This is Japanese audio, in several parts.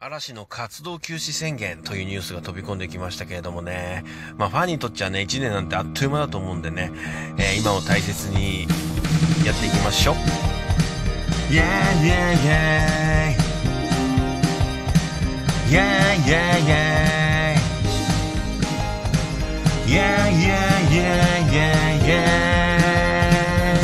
嵐の活動休止宣言というニュースが飛び込んできましたけれどもね。ファンにとっちゃね、1年なんてあっという間だと思うんでね、今を大切にやっていきましょう。Yeah, yeah, yeah. Yeah, yeah, yeah. Yeah, yeah, yeah, yeah, yeah.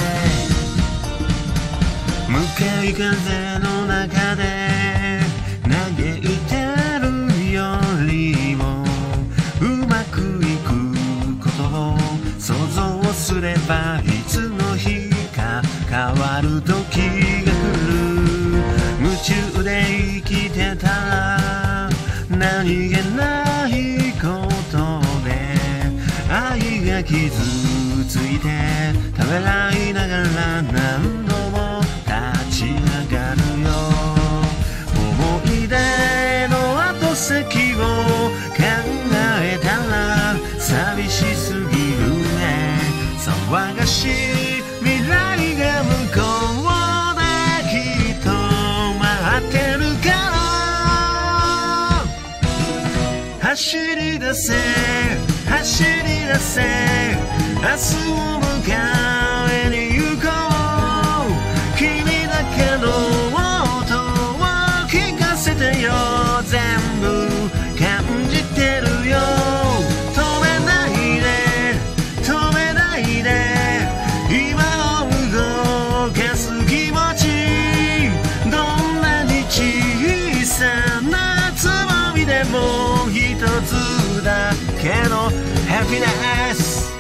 向かい風の中で嘆いてるよりもうまくいくことを想像すればいつの日か変わる時が来る。夢中で生きてたら何気ないことで愛が傷ついてためらいながら何度も立ち上がるよ。思い出の後先を考えたら寂しすぎるね。騒がしい未来が向こうできっと待ってるから、走り出せ走り出せ明日を迎えに行こう。君だけの音を聞かせてよ、全部感じてるよ。止めないで止めないで今を動かす気持ち、どんなに小さなつまみでも一つだけのハピネス。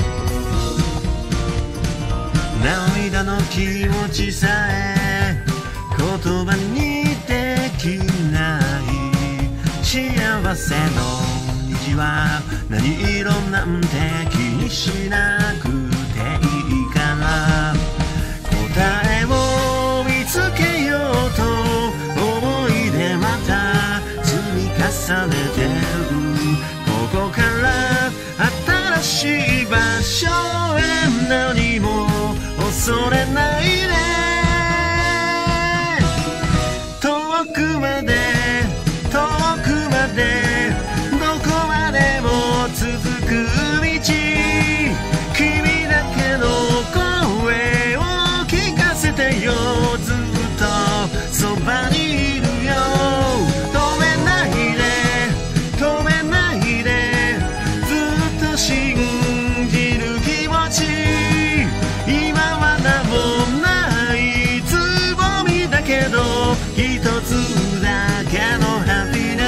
涙の気持ちさえ言葉にできない。幸せの虹は何色なんて気にしなくていいから、答えを見つけようと思い出また積み重ねてる。ここから新しい場所へ何も恐れないで、遠くまで遠くまでどこまでも続く道、君だけの声を聞かせてよ、ずっとそばにいるよ。止めないで止めないでずっと信じる気持ち、今は名もないつぼみだけど一つだけのハピネ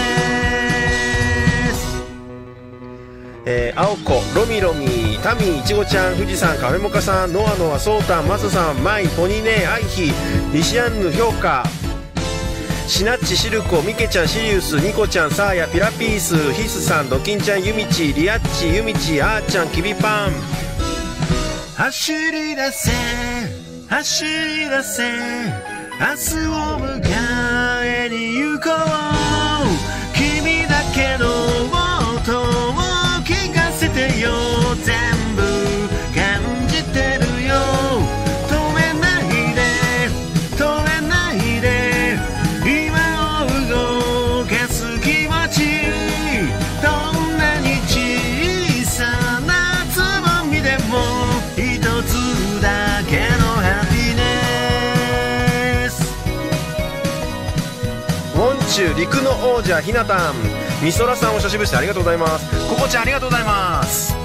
ス。 青子、ロミロミ、タミ、いちごちゃん、富士山、カフェモカさん、ノアノア、ソータン、マサさん、マイ、ポニネ、アイヒ、リシアンヌ、評価、シナッチ、シルコ、ミケちゃん、シリウス、ニコちゃん、サーヤ、ピラピース、ヒスさん、ドキンちゃん、ユミチ、リアッチ、ユミチ、あーちゃん、キビパン。 走り出せ走り出せ明日を迎えに行こう。君だけの音を聞かせてよ、全部感じてるよ。止めないで止めないで今を動かす気持ち、どんなに小さなつぼみでも一つだけのハピネス。 ウォンチュ、陸の王者ひなたん、みそらさんお久しぶりです。ありがとうございます。 ここちゃんありがとうございます。